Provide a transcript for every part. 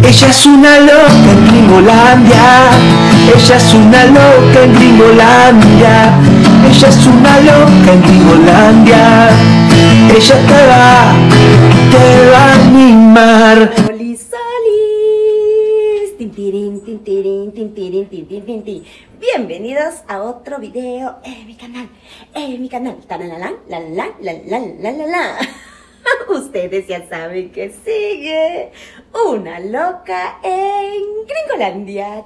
Ella es una loca en Gringolandia. Ella es una loca en Gringolandia. Ella es una loca en Gringolandia. Ella te va a animar. Solis, solis. Tintirín, tintirín, tintirín, tintirín, tintirín. Bienvenidos a otro video en mi canal. Talalán, la la la la la la la. Ustedes ya saben que sigue una loca en Gringolandia.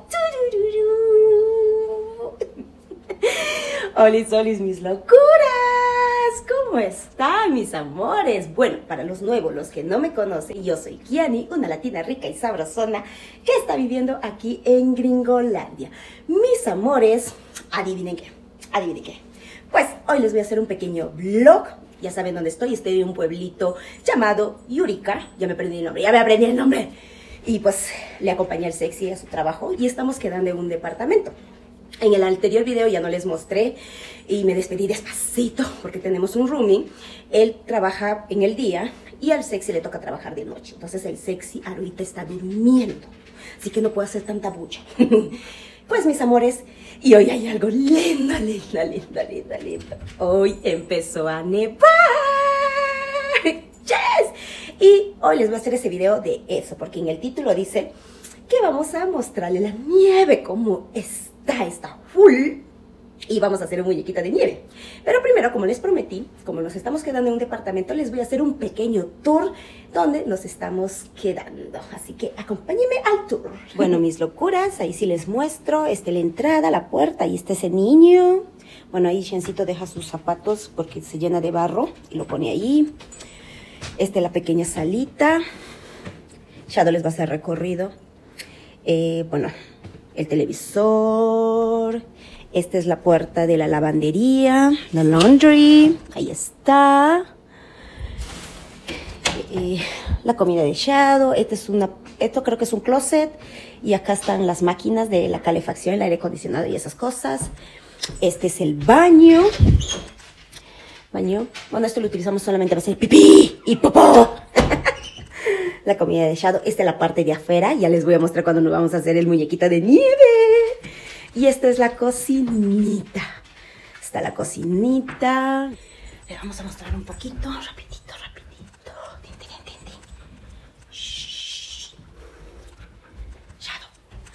Olis, olis, mis locuras. ¿Cómo están, mis amores? Bueno, para los nuevos, los que no me conocen, yo soy Kiani, una latina rica y sabrosona que está viviendo aquí en Gringolandia. Mis amores, adivinen qué. Pues hoy les voy a hacer un pequeño vlog. Ya saben dónde estoy en un pueblito llamado Yurica. Ya me aprendí el nombre. Y pues le acompañé al sexy a su trabajo y estamos quedando en un departamento. En el anterior video ya no les mostré y me despedí despacito porque tenemos un roomie. Él trabaja en el día y al sexy le toca trabajar de noche. Entonces el sexy ahorita está durmiendo, así que no puedo hacer tanta bulla. Pues mis amores, y hoy hay algo lindo. Hoy empezó a nevar. ¡Yes! Y hoy les voy a hacer ese video de eso, porque en el título dice que vamos a mostrarle la nieve, como está full. Y vamos a hacer una muñequita de nieve. Pero primero, como les prometí, como nos estamos quedando en un departamento, les voy a hacer un pequeño tour donde nos estamos quedando. Así que acompáñenme al tour. Bueno, mis locuras, ahí sí les muestro. La entrada, la puerta, ahí está ese niño. Bueno, ahí Shencito deja sus zapatos porque se llena de barro y lo pone ahí. La pequeña salita. Shadow les va a hacer recorrido. Bueno, el televisor. Esta es la puerta de la lavandería, la laundry, ahí está. La comida de Shadow, esto creo que es un closet. Y acá están las máquinas de la calefacción, el aire acondicionado y esas cosas. Este es el baño. Bueno, esto lo utilizamos solamente para hacer pipí y popó. La comida de Shadow, esta es la parte de afuera. Ya les voy a mostrar cuando nos vamos a hacer el muñequito de nieve. Y esta es la cocinita. Está la cocinita. Le vamos a mostrar un poquito. Rapidito. Tin. Shh. Shadow.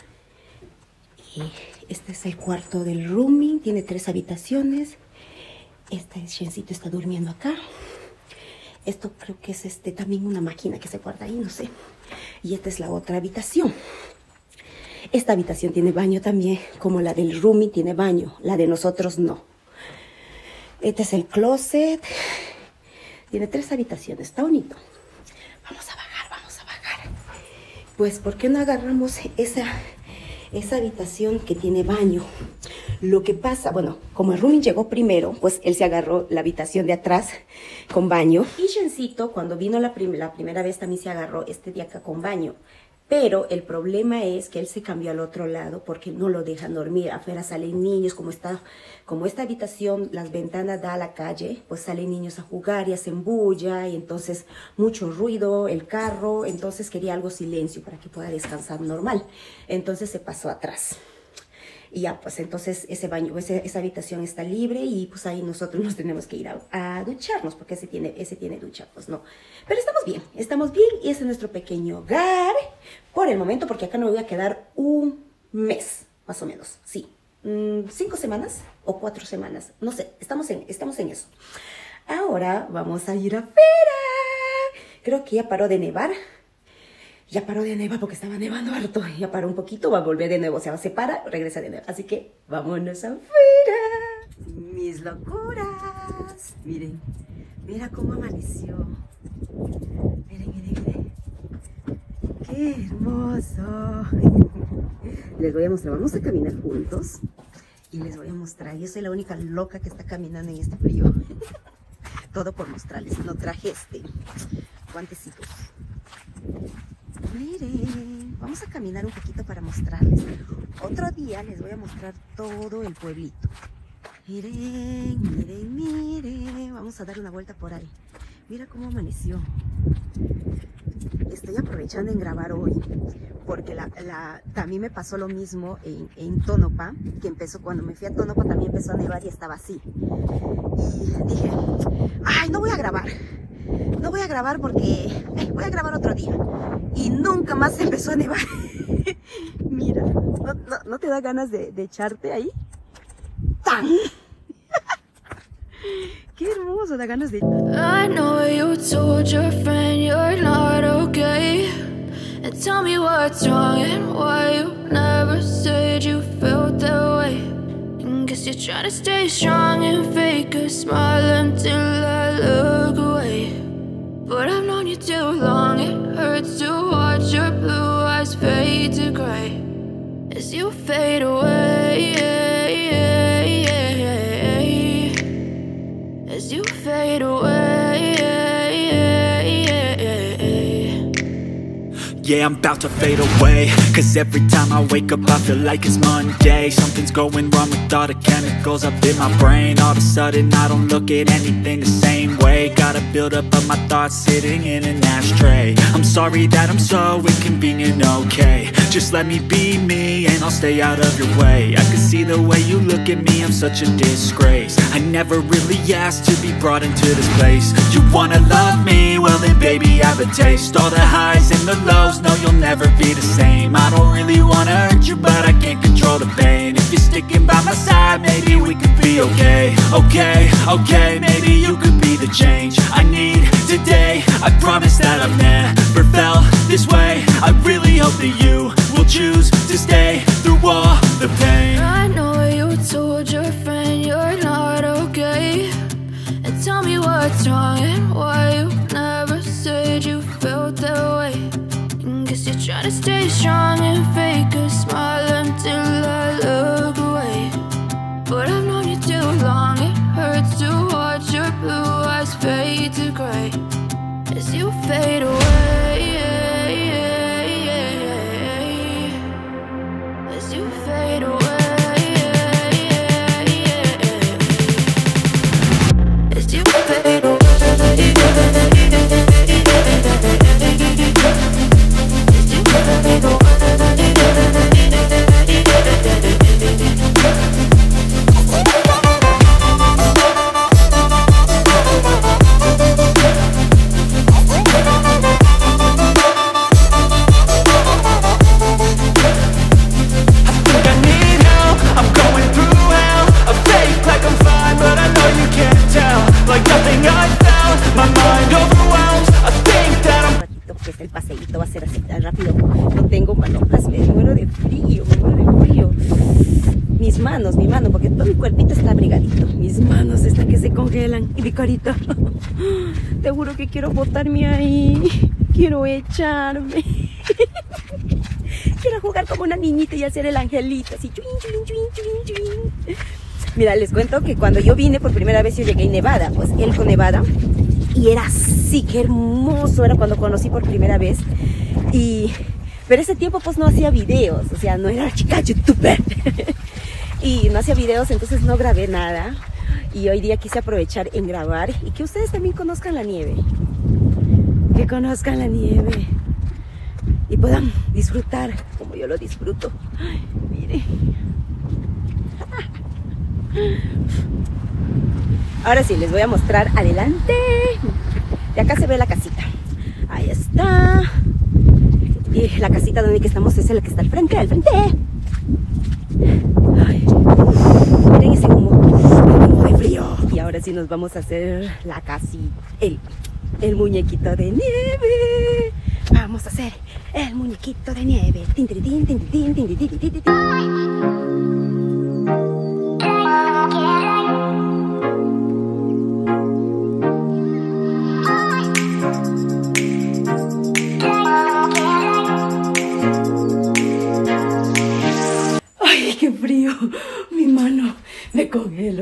Y este es el cuarto del rooming. Tiene 3 habitaciones. Shencito está durmiendo acá. Esto creo que es también una máquina que se guarda ahí, no sé. Y esta es la otra habitación. Esta habitación tiene baño también, como la del roomie tiene baño, la de nosotros no. Este es el closet. Tiene 3 habitaciones, está bonito. Vamos a bajar. Pues, ¿por qué no agarramos esa habitación que tiene baño? Lo que pasa, bueno, como el roomie llegó primero, pues él se agarró la habitación de atrás con baño. Y Shencito, cuando vino la primera vez, también se agarró de acá con baño. Pero el problema es que él se cambió al otro lado porque no lo dejan dormir. Afuera salen niños, como esta habitación, las ventanas da a la calle, pues salen niños a jugar y hacen bulla y entonces mucho ruido, el carro. Entonces quería algo silencio para que pueda descansar normal. Entonces se pasó atrás. Y ya, pues entonces ese baño, esa habitación está libre y pues ahí nosotros nos tenemos que ir a ducharnos porque ese tiene ducha, pues no. Pero estamos bien y ese es nuestro pequeño hogar por el momento, porque acá me voy a quedar un mes, más o menos, sí. 5 semanas o 4 semanas, no sé, estamos en eso. Ahora vamos a ir afuera. Creo que ya paró de nevar. Ya paró de nevar porque estaba nevando harto. Ya paró un poquito, va a volver de nuevo. O sea, se para, regresa de nuevo. Así que vámonos afuera. Mis locuras. Miren, mira cómo amaneció. Miren. Qué hermoso. Les voy a mostrar, vamos a caminar juntos. Y les voy a mostrar. Yo soy la única loca que está caminando en este frío. Todo por mostrarles. No traje guantecitos. Miren, vamos a caminar un poquito para mostrarles. Otro día les voy a mostrar todo el pueblito. Miren. Vamos a dar una vuelta por ahí. Mira cómo amaneció. Estoy aprovechando en grabar hoy porque también me pasó lo mismo en Tonopah, que empezó cuando me fui a Tonopah, también empezó a nevar y estaba así. Y dije, ay, no voy a grabar porque voy a grabar otro día. Y nunca más empezó a nevar. Mira, ¿no te da ganas de echarte ahí? ¡Tan! Qué hermoso, da ganas de... I know you told your friend you're not okay, and tell me what's wrong and why you never said you felt that way. And guess you're trying to stay strong and fake a smile until I look away. But I've known you too long, it hurts to watch your blue eyes fade to gray as you fade away, as you fade away. Yeah, I'm about to fade away, cause every time I wake up I feel like it's Monday. Something's going wrong with all the chemicals up in my brain. All of a sudden I don't look at anything the same way. Got a buildup of my thoughts sitting in an ashtray. I'm sorry that I'm so inconvenient, okay. Just let me be me and I'll stay out of your way. I can see the way you look at me, I'm such a disgrace. I never really asked to be brought into this place. You wanna love me? Well then baby I have a taste. All the highs and the lows, no you'll never be the same. I don't really wanna hurt you but I can't control the pain. If you're sticking by my side maybe we could be okay. Okay, maybe you could be the change I need today. I promise that I've never felt this way. I really hope that you will choose to stay through all the pain. I know you told your friend you're not okay, and tell me what's wrong and why you never said you felt that way. And guess you're trying to stay strong and fake a smile until I look away. But I've known you too long, it hurts to watch your blue eyes fade to gray as you fade away, as you fade away, as you fade away, as you fade away. El paseíto va a ser así tan rápido. No tengo manoplas, me muero de frío, me muero de frío. Mis manos, mi mano, porque todo mi cuerpito está abrigadito. Mis manos están que se congelan. Y mi carita. Te juro que quiero botarme ahí. Quiero echarme. Quiero jugar como una niñita y hacer el angelito. Así, chuin, chuin, chuin, chuin, chuin. Mira, les cuento que cuando yo vine por primera vez, yo llegué en Nevada. Pues Elko, Nevada. Y era así, qué hermoso era cuando conocí por primera vez. Pero ese tiempo pues no hacía videos, o sea, no era chica youtuber. Y no hacía videos, entonces no grabé nada. Y hoy día quise aprovechar en grabar y que ustedes también conozcan la nieve. Que conozcan la nieve. Y puedan disfrutar como yo lo disfruto. Ay, miren. Ahora sí, les voy a mostrar adelante. De acá se ve la casita. Ahí está. Y la casita donde estamos es la que está al frente, Ay, miren ese humo de frío. Y ahora sí nos vamos a hacer la casita, el muñequito de nieve. Vamos a hacer el muñequito de nieve. Tin, tin, tin, tin, tin, tin, tin, tin, tin, tin. ¡Qué frío! Mi mano, me congelo.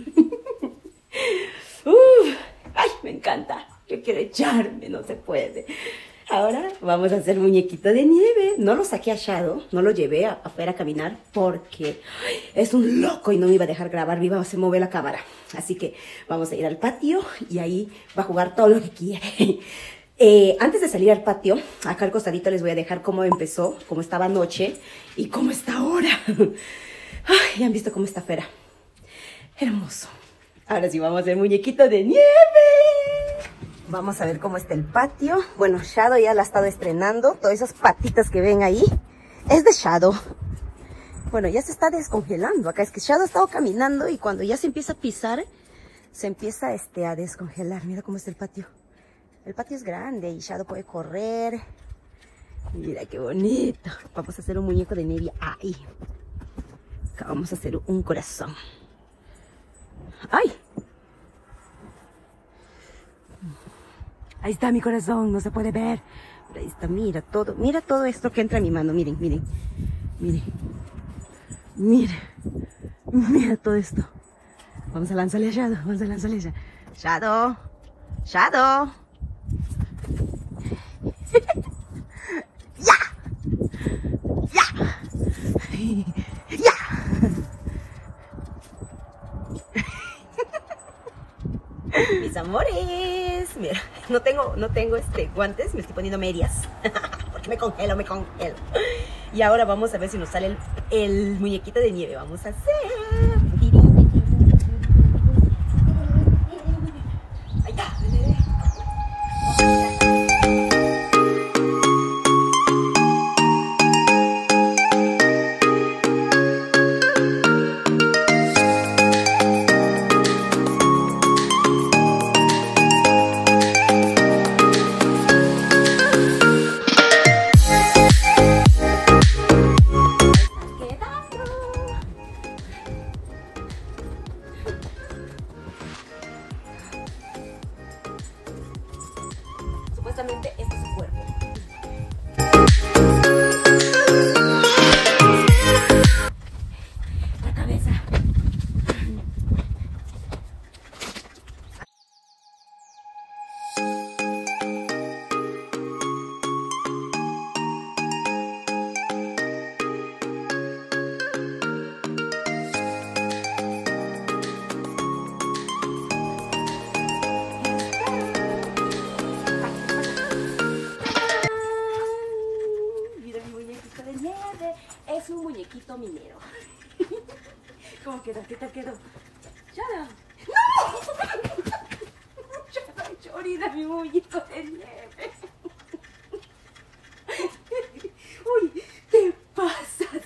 ¡Ay, me encanta! Yo quiero echarme, no se puede. Ahora vamos a hacer muñequito de nieve. No lo saqué a Shadow, no lo llevé afuera a caminar porque es un loco y no me iba a dejar grabar viva, se mueve la cámara. Así que vamos a ir al patio y ahí va a jugar todo lo que quiere. Antes de salir al patio, acá al costadito les voy a dejar cómo empezó, cómo estaba anoche y cómo está ahora. Ay, ya han visto cómo está afuera. Hermoso. Ahora sí vamos a hacer muñequito de nieve. Vamos a ver cómo está el patio. Bueno, Shadow ya la ha estado estrenando. Todas esas patitas que ven ahí es de Shadow. Bueno, ya se está descongelando acá. Es que Shadow ha estado caminando y cuando ya se empieza a pisar, se empieza a descongelar. Mira cómo está el patio. El patio es grande y Shadow puede correr. Mira qué bonito. Vamos a hacer un muñeco de nieve ahí. Acá vamos a hacer un corazón. ¡Ay! Ahí está mi corazón, no se puede ver. Pero ahí está, mira todo esto que entra en mi mano. Miren, miren, miren. Mira todo esto. Vamos a lanzarle a Shadow, vamos a lanzarle a Shadow. Shadow, Shadow. ¡Ya! ¡Ya! ¡Ya! Mis amores, mira, no tengo guantes, me estoy poniendo medias. Porque me congelo. Y ahora vamos a ver si nos sale el muñequito de nieve. Vamos a hacer. Ahí está. Supuestamente este es su cuerpo. La cabeza. Es un muñequito minero. ¿Cómo quedó? ¿Qué tal quedó? ¡Shadow! ¡No! ¡Shadow hecho orina mi muñeco de nieve! ¡Uy! ¡Te pasas!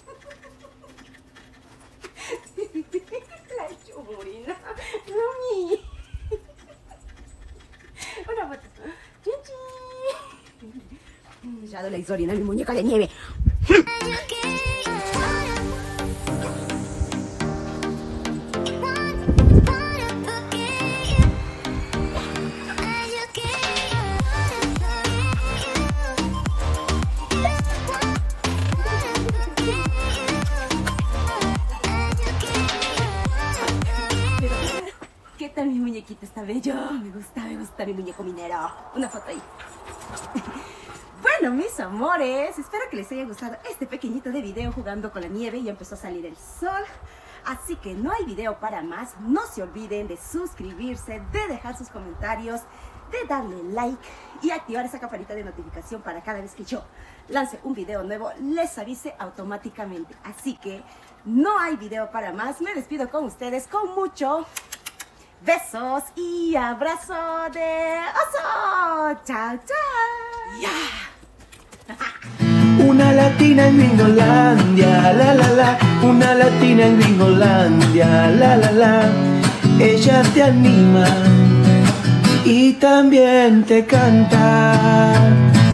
La he hecho orina. ¡Mami! Una foto. ¡Chin, chin! Shadow le hizo orina a mi muñeca de nieve. ¿Qué tal mi muñequito? Está bello. Me gusta mi muñeco minero. Una foto ahí. Bueno, mis amores, espero que les haya gustado este pequeñito de video jugando con la nieve. Ya empezó a salir el sol, así que no hay video para más. No se olviden de suscribirse, de dejar sus comentarios, de darle like y activar esa campanita de notificación para cada vez que yo lance un video nuevo, les avise automáticamente. Así que no hay video para más. Me despido con ustedes con mucho besos y abrazo de oso. Chao, chao. Yeah. Una latina en Gringolandia, la la la. Una latina en Gringolandia, la la la. Ella te anima y también te canta.